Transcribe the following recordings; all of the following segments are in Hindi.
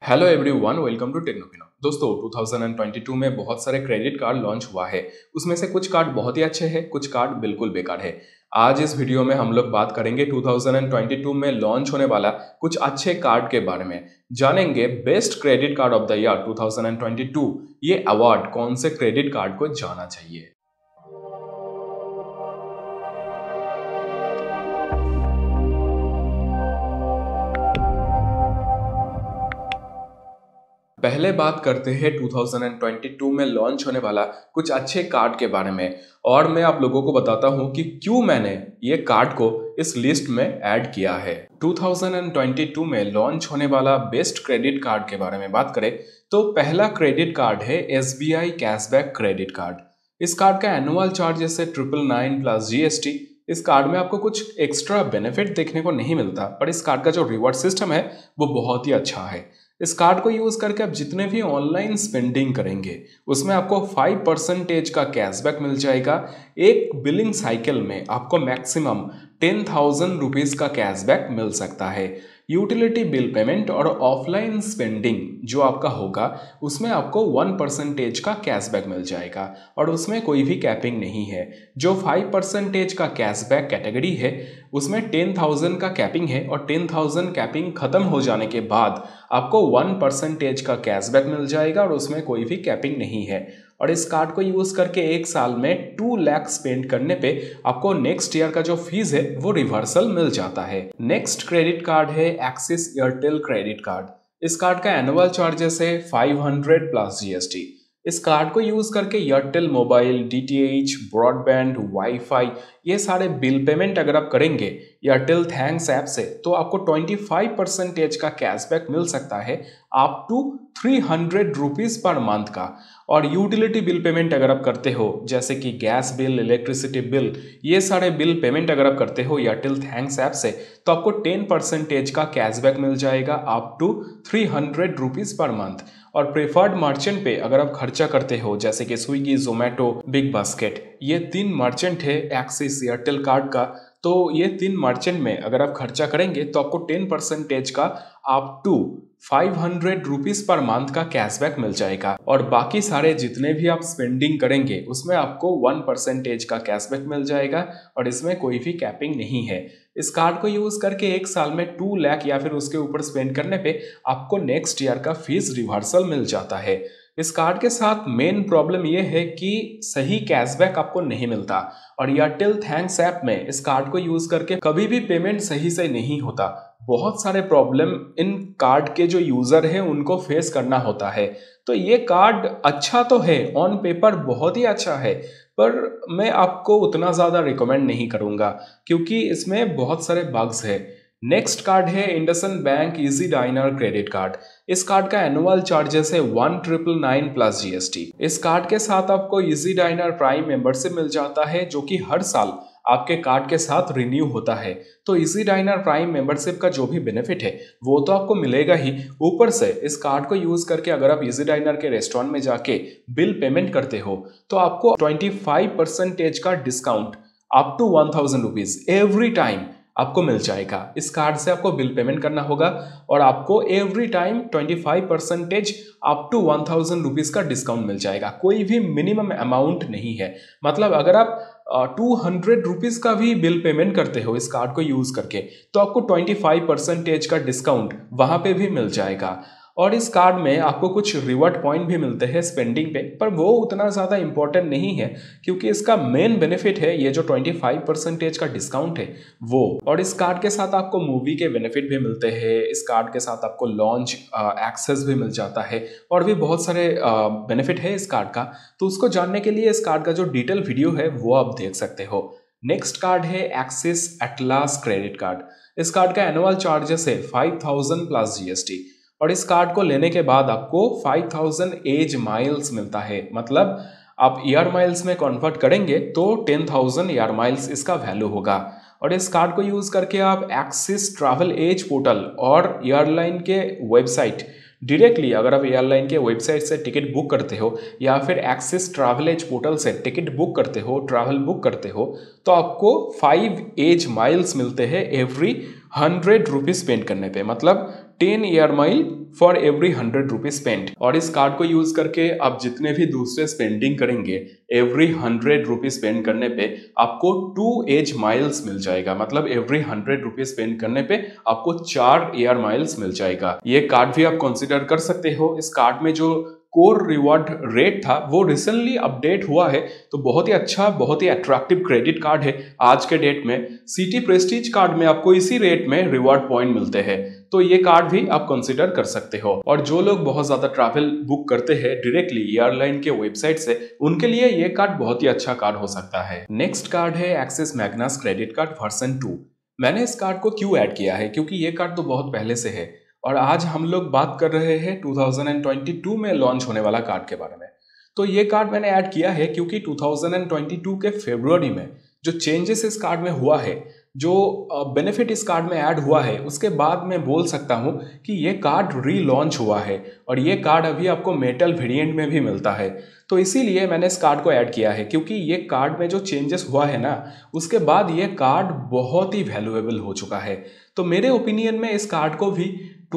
Hello everyone, welcome to Technofino. दोस्तों 2022 में बहुत सारे क्रेडिट कार्ड लॉन्च हुआ है। उसमें से कुछ कार्ड बहुत ही अच्छे हैं, कुछ कार्ड बिल्कुल बेकार है। आज इस वीडियो में हम लोग बात करेंगे 2022 में लॉन्च होने वाला कुछ अच्छे कार्ड के बारे में। जानेंगे best credit card of the year 2022, ये अवार्ड कौन से क्रेडिट कार्ड को जाना चाहिए। पहले बात करते हैं 2022 में लॉन्च होने वाला कुछ अच्छे कार्ड के बारे में, और मैं आप लोगों को बताता हूं कि क्यों मैंने ये कार्ड को इस लिस्ट में ऐड किया है। 2022 में लॉन्च होने वाला बेस्ट क्रेडिट कार्ड के बारे में बात करें तो पहला क्रेडिट कार्ड है SBI कैशबैक क्रेडिट कार्ड। इस कार्ड का एनुअल चार्जेस है 999 प्लस GST। इस कार्ड में आपको कुछ एक्स्ट्रा बेनिफिट देखने को नहीं मिलता, पर इस कार्ड का जो रिवॉर्ड सिस्टम है वो बहुत ही अच्छा है। इस कार्ड को यूज करके आप जितने भी ऑनलाइन स्पेंडिंग करेंगे उसमें आपको 5% का कैशबैक मिल जाएगा। एक बिलिंग साइकिल में आपको मैक्सिमम 10,000 रुपीज का कैशबैक मिल सकता है। यूटिलिटी बिल पेमेंट और ऑफलाइन स्पेंडिंग जो आपका होगा उसमें आपको 1% का कैशबैक मिल जाएगा, और उसमें कोई भी कैपिंग नहीं है। जो 5% का कैशबैक कैटेगरी है उसमें 10,000 का कैपिंग है, और 10,000 कैपिंग खत्म हो जाने के बाद आपको 1% का कैशबैक मिल जाएगा, और उसमें कोई भी कैपिंग नहीं है। और इस कार्ड को यूज करके एक साल में 2 लाख स्पेंड करने पे आपको नेक्स्ट ईयर का जो फीस है वो रिवर्सल मिल जाता है। नेक्स्ट क्रेडिट कार्ड है एक्सिस एयरटेल क्रेडिट कार्ड। इस कार्ड का एनुअल चार्जेस है 500 प्लस GST। इस कार्ड को यूज करके Airtel mobile, DTH, broadband, wifi ये सारे बिल पेमेंट अगर आप करेंगे एयरटेल थैंक्स ऐप से तो आपको 25% का कैशबैक मिल सकता है, up to 300 rupees per month का। और यूटिलिटी बिल पेमेंट अगर आप करते हो जैसे कि गैस बिल, इलेक्ट्रिसिटी बिल, ये सारे बिल पेमेंट अगर आप करते हो एयरटेल थैंक्स ऐप से तो आपको 10% का कैशबैक मिल जाएगा, up to 300 rupees per month. और प्रेफर्ड मर्चेंट पे अगर आप खर्चा करते हो जैसे कि स्विगी, जोमेटो, बिग बास्केट, ये 3 मर्चेंट है एक्सिस एयरटेल कार्ड का। तो ये 3 मर्चेंट में अगर आप खर्चा करेंगे तो आपको 10% का up to 500 rupees per month का कैशबैक मिल जाएगा। और बाकी सारे जितने भी आप स्पेंडिंग करेंगे उसमें आपको 1% का कैशबैक मिल जाएगा, और इसमें कोई भी कैपिंग नहीं है। इस कार्ड को यूज करके एक साल में 2 लाख या फिर उसके ऊपर स्पेंड करने पे आपको नेक्स्ट ईयर का फीस रिवर्सल मिल जाता है। इस कार्ड के साथ मेन प्रॉब्लम यह है कि सही कैशबैक आपको नहीं मिलता, और एयरटेल थैंक्स ऐप में इस कार्ड को यूज करके कभी भी पेमेंट सही से नहीं होता। बहुत सारे प्रॉब्लम इन कार्ड के जो यूजर हैं उनको फेस करना होता है। तो ये कार्ड अच्छा तो है, ऑन पेपर बहुत ही अच्छा है, पर मैं आपको उतना ज़्यादा रिकमेंड नहीं करूँगा क्योंकि इसमें बहुत सारे बग्स है। नेक्स्ट कार्ड है IndusInd bank EazyDiner credit card. इस कार्ड का एनुअल चार्जेस है 1,999 प्लस GST। इस कार्ड के साथ आपको इजी डाइनर प्राइम मेंबरशिप मिल जाता है जो कि हर साल आपके कार्ड के साथ रिन्यू होता है। तो इजी डाइनर प्राइम मेंबरशिप का जो भी बेनिफिट है वो तो आपको मिलेगा ही, ऊपर से इस कार्ड को यूज करके अगर आप इजी डाइनर के रेस्टोरेंट में जाके बिल पेमेंट करते हो तो आपको 25% का discount up to 1,000 rupees every time आपको मिल जाएगा। इस कार्ड से आपको बिल पेमेंट करना होगा और आपको every time 25% up to 1,000 rupees का डिस्काउंट मिल जाएगा। कोई भी मिनिमम अमाउंट नहीं है। मतलब अगर आप 200 रुपीज का भी बिल पेमेंट करते हो इस कार्ड को यूज करके तो आपको 25% का डिस्काउंट वहां पे भी मिल जाएगा। और इस कार्ड में आपको कुछ रिवॉर्ड पॉइंट भी मिलते हैं स्पेंडिंग पे, पर वो उतना ज़्यादा इंपॉर्टेंट नहीं है क्योंकि इसका मेन बेनिफिट है ये जो 25% का डिस्काउंट है वो। और इस कार्ड के साथ आपको मूवी के बेनिफिट भी मिलते हैं, इस कार्ड के साथ आपको लॉन्च एक्सेस भी मिल जाता है, और भी बहुत सारे बेनिफिट है इस कार्ड का। तो उसको जानने के लिए इस कार्ड का जो डिटेल वीडियो है वो आप देख सकते हो। नेक्स्ट कार्ड है एक्सिस एटलास क्रेडिट कार्ड। इस कार्ड का एनुअल चार्जेस है 5,000 प्लस GST, और इस कार्ड को लेने के बाद आपको 5,000 एज माइल्स मिलता है। मतलब आप ईयर माइल्स में कन्वर्ट करेंगे तो 10,000 ईयर माइल्स इसका वैल्यू होगा। और इस कार्ड को यूज करके आप एक्सिस ट्रैवल एज पोर्टल और एयरलाइन के वेबसाइट डायरेक्टली, अगर आप एयरलाइन के वेबसाइट से टिकट बुक करते हो या फिर एक्सिस ट्रैवल एज पोर्टल से टिकट बुक करते हो, ट्रैवल बुक करते हो, तो आपको 5 एज माइल्स मिलते हैं एवरी 100 रुपीज स्पेंड करने पे। मतलब 10 air mile for every 100 rupees spend. और इस कार्ड को यूज करके आप जितने भी दूसरे स्पेंडिंग करेंगे एवरी 100 रुपीज स्पेंड करने पे आपको 2 एज माइल्स मिल जाएगा। मतलब एवरी 100 रुपीज स्पेंड करने पे आपको 4 एयर माइल्स मिल जाएगा। ये कार्ड भी आप कंसिडर कर सकते हो। इस कार्ड में जो कोर रिवॉर्ड रेट था वो रिसेंटली अपडेट हुआ है, तो बहुत ही अच्छा, बहुत ही अट्रैक्टिव क्रेडिट कार्ड है आज के डेट में। सिटी प्रेस्टीज कार्ड में आपको इसी रेट में रिवॉर्ड पॉइंट मिलते हैं, तो ये कार्ड भी आप कंसिडर कर सकते हो। और जो लोग बहुत ज्यादा ट्रैवल बुक करते हैं डायरेक्टली एयरलाइन के वेबसाइट से, उनके लिए ये कार्ड बहुत ही अच्छा कार्ड हो सकता है। नेक्स्ट कार्ड है axis Magnus credit card version 2। मैंने इस कार्ड को क्यों ऐड किया है, क्योंकि ये कार्ड तो बहुत पहले से है और आज हम लोग बात कर रहे हैं 2022 में लॉन्च होने वाला कार्ड के बारे में। तो ये कार्ड मैंने ऐड किया है क्योंकि 2022 के फरवरी में जो चेंजेस इस कार्ड में हुआ है, जो बेनिफिट इस कार्ड में ऐड हुआ है, उसके बाद मैं बोल सकता हूं कि ये कार्ड रीलॉन्च हुआ है और ये कार्ड अभी आपको मेटल वेरिएंट में भी मिलता है। तो इसीलिए मैंने इस कार्ड को ऐड किया है, क्योंकि ये कार्ड में जो चेंजेस हुआ है ना, उसके बाद ये कार्ड बहुत ही वैल्यूएबल हो चुका है। तो मेरे ओपिनियन में इस कार्ड को भी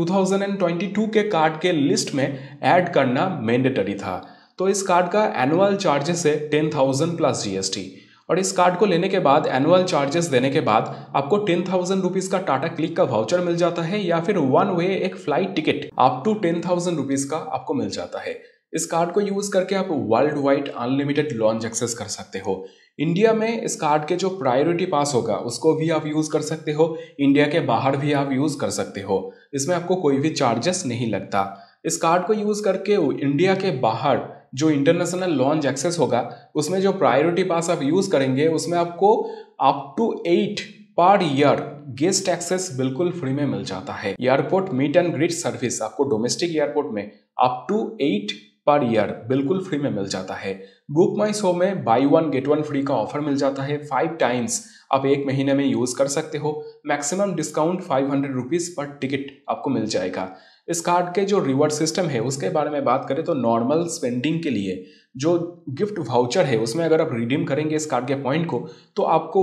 2022 के कार्ड के लिस्ट में ऐड करना मैंडेटरी था। तो इस कार्ड का एनुअल चार्जेस है 10,000 प्लस जीएसटी। और इस कार्ड को लेने के बाद, एनुअल चार्जेस देने के बाद आपको 10,000 रुपीज का टाटा क्लिक का वाउचर मिल जाता है, या फिर वन वे एक flight ticket up to 10,000 rupees का आपको मिल जाता है। इस कार्ड को यूज करके आप worldwide unlimited lounge access कर सकते हो। इंडिया में इस कार्ड के जो प्रायोरिटी पास होगा उसको भी आप यूज कर सकते हो, इंडिया के बाहर भी आप यूज कर सकते हो। इसमें आपको कोई भी चार्जेस नहीं लगता। इस कार्ड को यूज करके इंडिया के बाहर जो इंटरनेशनल लॉन्च एक्सेस होगा, उसमें जो प्रायोरिटी पास आप यूज करेंगे, उसमें आपको up to 8 per year guest access बिल्कुल फ्री में मिल जाता है। Airport meet and greet service आपको डोमेस्टिक एयरपोर्ट में अप टू 8 पर ईयर बिल्कुल फ्री में मिल जाता है। बुक माई शो में बाई 1 गेट 1 फ्री का ऑफर मिल जाता है। 5 टाइम्स आप एक महीने में यूज कर सकते हो। Maximum discount 500 rupees per ticket आपको मिल जाएगा। इस कार्ड के जो रिवॉर्ड सिस्टम है उसके बारे में बात करें तो नॉर्मल स्पेंडिंग के लिए जो गिफ्ट वाउचर है उसमें अगर आप रिडीम करेंगे इस कार्ड के पॉइंट को, तो आपको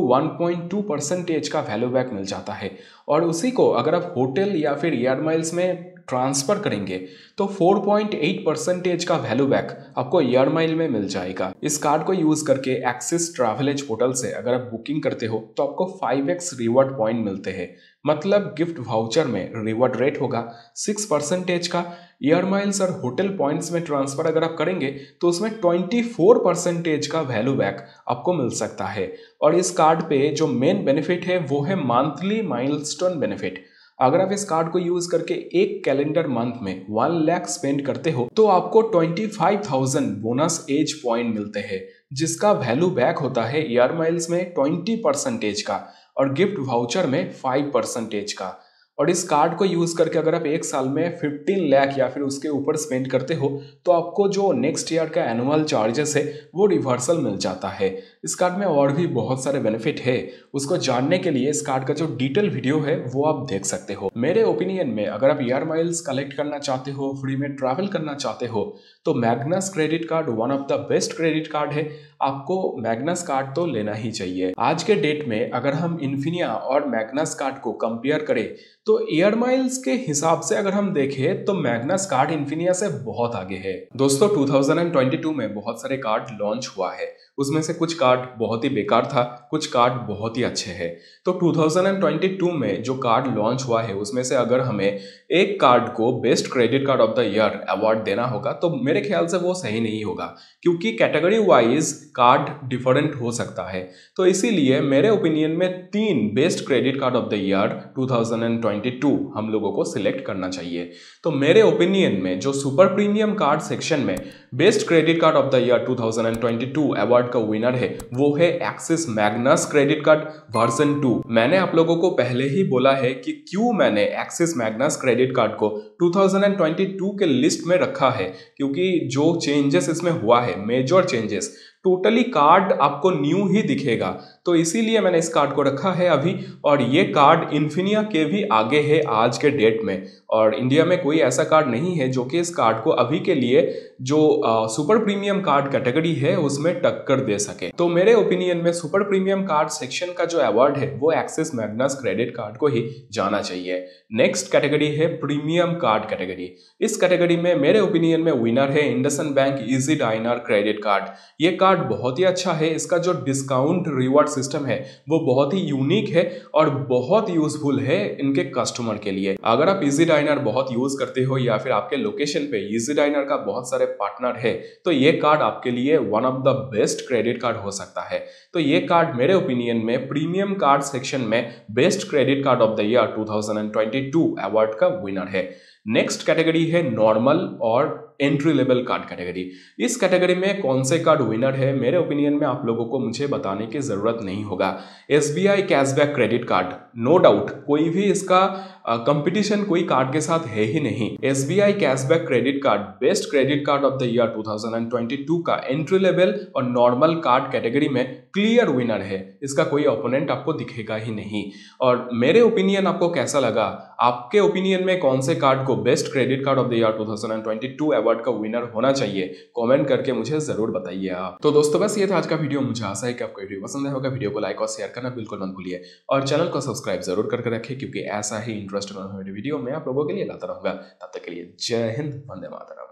1.2% का वैल्यू बैक मिल जाता है। और उसी को अगर आप होटल या फिर एयर माइल्स में ट्रांसफर करेंगे तो 4.8% का वैल्यू बैक आपको एयर माइल में मिल जाएगा। इस कार्ड को यूज करके एक्सिस ट्रैवल एज पोर्टल से अगर आप बुकिंग करते हो तो आपको 5x रिवॉर्ड पॉइंट मिलते हैं। मतलब गिफ्ट वाउचर में रिवॉर्ड रेट होगा 6% का। एयर माइल्स और होटल पॉइंट्स में ट्रांसफर अगर आप करेंगे तो उसमें 24% का वैल्यू बैक आपको मिल सकता है। और इस कार्ड पे जो मेन बेनिफिट है वो है मंथली माइलस्टोन बेनिफिट। अगर आप इस कार्ड को यूज करके एक कैलेंडर मंथ में 1 लाख स्पेंड करते हो तो आपको 25,000 बोनस एज पॉइंट मिलते हैं, जिसका वैल्यू बैक होता है एयर माइल्स में 20% का और गिफ्ट वाउचर में 5% का। और इस कार्ड को यूज करके अगर आप एक साल में 15 लाख या फिर उसके ऊपर स्पेंड करते हो तो आपको जो नेक्स्ट ईयर का एनुअल चार्जेस है वो रिवर्सल मिल जाता है। इस कार्ड में और भी बहुत सारे बेनिफिट है, उसको जानने के लिए इस कार्ड का जो डिटेल वीडियो है वो आप देख सकते हो। मेरे ओपिनियन में अगर आप एयर माइल्स कलेक्ट करना चाहते हो, फ्री में ट्रैवल करना चाहते हो, तो Magnus credit card one of the best credit card है। आपको मैग्नस कार्ड तो लेना ही चाहिए। आज के डेट में अगर हम इन्फिनिया और मैग्नस कार्ड को कंपेयर करें तो एयर माइल्स के हिसाब से अगर हम देखें तो मैग्नस कार्ड इन्फिनिया से बहुत आगे है। दोस्तों 2022 में बहुत सारे कार्ड लॉन्च हुआ है, उसमें से कुछ कार्ड बहुत ही बेकार था, कुछ कार्ड बहुत ही अच्छे हैं। तो 2022 में जो कार्ड लॉन्च हुआ है उसमें से अगर हमें एक कार्ड को best credit card of the year award देना होगा तो मेरे ख्याल से वो सही नहीं होगा, क्योंकि कैटेगरी वाइज कार्ड डिफरेंट हो सकता है। तो इसीलिए मेरे ओपिनियन में 3 best credit card of the year 2022 हम लोगों को सिलेक्ट करना चाहिए। तो मेरे ओपिनियन में जो सुपर प्रीमियम कार्ड सेक्शन में best credit card of the year 2022 award का विनर है वो है axis Magnus credit card version 2। मैंने आप लोगों को पहले ही बोला है कि क्यों मैंने एक्सिस मैग्नस क्रेडिट कार्ड को 2022 के लिस्ट में रखा है, क्योंकि जो चेंजेस इसमें हुआ है, मेजर चेंजेस टोटली कार्ड आपको न्यू ही दिखेगा। तो इसीलिए मैंने इस कार्ड को रखा है अभी। और ये कार्ड इन्फिनिया के भी आगे है आज के डेट में, और इंडिया में कोई ऐसा कार्ड नहीं है जो कि इस कार्ड को अभी के लिए जो सुपर प्रीमियम कार्ड कैटेगरी है उसमें टक्कर दे सके। तो मेरे ओपिनियन में सुपर प्रीमियम कार्ड सेक्शन का जो अवार्ड है वो एक्सिस मैग्नस क्रेडिट कार्ड को ही जाना चाहिए। नेक्स्ट कैटेगरी है प्रीमियम कार्ड कैटेगरी। इस कैटेगरी में मेरे ओपिनियन में विनर है IndusInd bank easy diner credit card. ये कार्ड बहुत ही अच्छा है। इसका जो डिस्काउंट रिवॉर्ड सिस्टम है वो बहुत ही यूनिक है और बहुत यूजफुल है इनके कस्टमर के लिए। अगर आप इजी डायनर बहुत यूज करते हो या फिर आपके लोकेशन पे इजी डायनर का बहुत सारे पार्टनर है तो ये कार्ड आपके लिए one of the best credit card हो सकता है। तो ये कार्ड मेरे ओपिनियन में प्रीमियम कार्ड सेक्शन में best credit card of the year 2022 award का विनर है। नेक्स्ट कैटेगरी है नॉर्मल और एंट्री लेवल कार्ड कैटेगरी। इस कैटेगरी में कौन से कार्ड विनर है मेरे ओपिनियन में आप लोगों को मुझे बताने की जरूरत नहीं होगा। SBI cashback credit card, no doubt कोई भी इसका कंपटीशन कोई कार्ड के साथ है ही नहीं। SBI cashback credit card best credit card of the year 2022 का एंट्री लेवल और नॉर्मल कार्ड कैटेगरी में क्लियर विनर है। इसका कोई ओपोनेंट आपको दिखेगा ही नहीं। और मेरे ओपिनियन आपको कैसा लगा? आपके ओपिनियन में कौन से कार्ड को best credit card of the year 2022 award का विनर होना चाहिए? कमेंट करके मुझे जरूर बताइए आप। तो दोस्तों बस ये था आज का वीडियो। मुझे आशा है कि आपको वीडियो पसंद आया होगा। वीडियो को लाइक और शेयर करना बिल्कुल मत भूलिए और चैनल को सब्सक्राइब जरूर करके रखें, क्योंकि ऐसा ही इंटरेस्टिंग वीडियो मैं आप लोगों के लिए लाता रहूंगा। तब तक के लिए जय हिंद, वंदे मातरम।